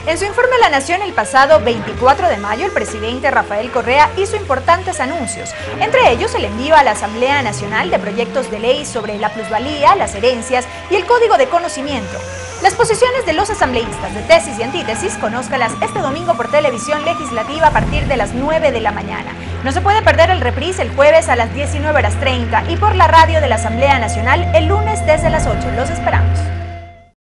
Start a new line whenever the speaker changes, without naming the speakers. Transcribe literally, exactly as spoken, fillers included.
En su informe a la Nación el pasado veinticuatro de mayo, el presidente Rafael Correa hizo importantes anuncios, entre ellos el envío a la Asamblea Nacional de proyectos de ley sobre la plusvalía, las herencias y el Código de Conocimiento. Las posiciones de los asambleístas de tesis y antítesis, conózcalas este domingo por televisión legislativa a partir de las nueve de la mañana. No se puede perder el reprise el jueves a las diecinueve horas treinta y por la radio de la Asamblea Nacional el lunes desde las ocho. Los esperamos.